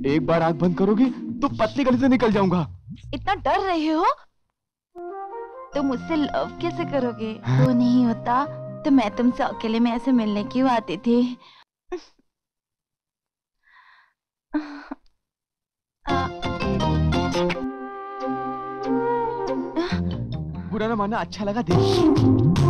एक बार आंख बंद करोगी तो पतली गली से निकल जाऊंगा। इतना डर रहे हो तो मुझसे लव कैसे करोगे? वो नहीं होता तो मैं तुमसे अकेले में ऐसे मिलने क्यों आती थी? बुरा ना मानना, अच्छा लगा देख।